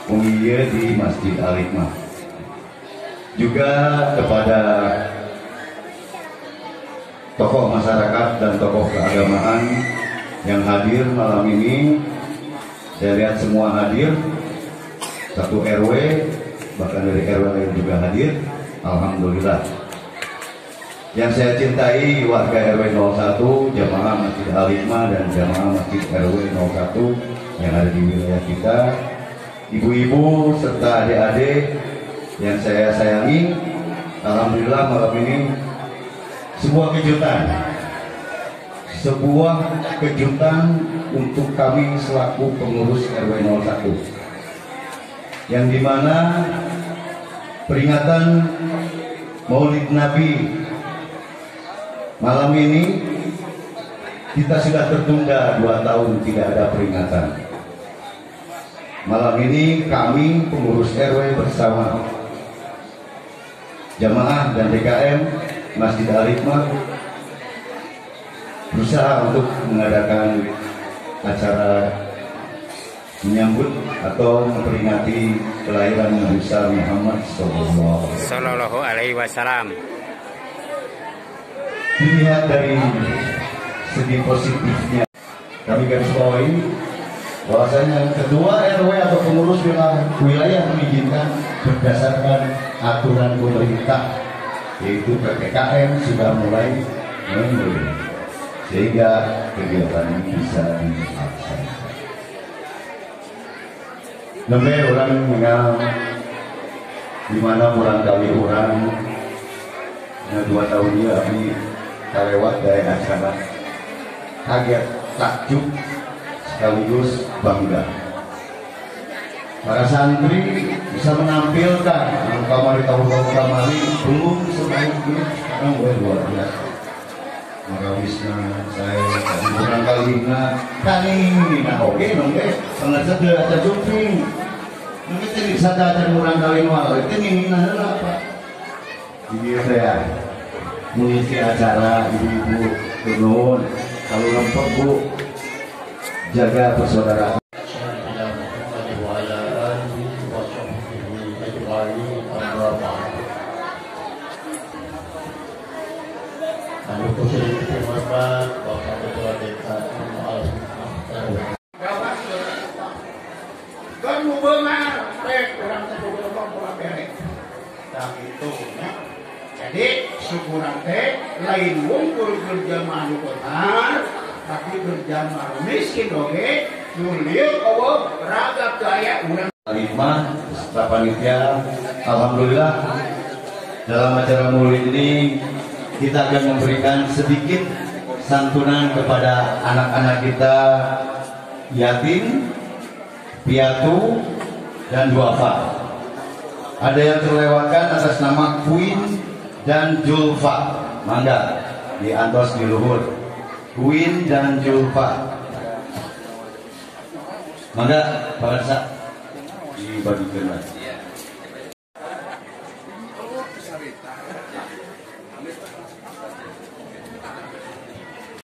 pengiya di Masjid Al-Hikmah. Juga kepada tokoh masyarakat dan tokoh keagamaan yang hadir malam ini. Saya lihat semua hadir, satu RW, bahkan dari RW lain juga hadir. Alhamdulillah. Yang saya cintai warga RW 01, jamaah Masjid Al-Hikmah dan jamaah Masjid RW 01 yang ada di wilayah kita, ibu-ibu serta adik-adik yang saya sayangi. Alhamdulillah malam ini sebuah kejutan untuk kami selaku pengurus RW 01, yang dimana peringatan Maulid Nabi malam ini kita sudah tertunda 2 tahun tidak ada peringatan. Malam ini kami pengurus RW bersama jamaah dan DKM Masjid Al-Hikmah berusaha untuk mengadakan acara menyambut atau memperingati kelahiran Nabi Muhammad Sallallahu Alaihi Wasallam. Dilihat dari segi positifnya, kami garis bawahi bahwasanya ketua RW atau pengurus wilayah mengizinkan berdasarkan aturan pemerintah, yaitu PPKM sudah mulai menurun, sehingga kegiatan ini bisa dilaksanakan. Nembe orang mengal di mana orang kali orang 2 tahun ya kami lewat dari acara kaget, takjub sekaligus bangga. Para santri bisa menampilkan kamari tahun-tahun kamari belum sebaik ini, sekarang luar biasa. Maka wisna saya kurang kali kali ini oke dong guys, sangat sedih aja jumping. Mungkin tidak bisa ada kurang kali malu itu ini apa? Ini saya mengisi acara ibu-ibu turun, kalau lempar bu jaga persaudaraan. Jadi syukuran teh lain wungkul berjamaah nu kotar, tapi berjamaah miskin oge, nulieu Allah ragap daya urang. Al-Hikmah beserta panitia, alhamdulillah dalam acara Maulid ini kita akan memberikan sedikit santunan kepada anak-anak kita yatim, piatu, dan duafa. Ada yang terlewatkan atas nama Queen dan Julfa. Mangga diantos di luhur. Queen dan Julfa. Mangga Pak Rasa dibagikan.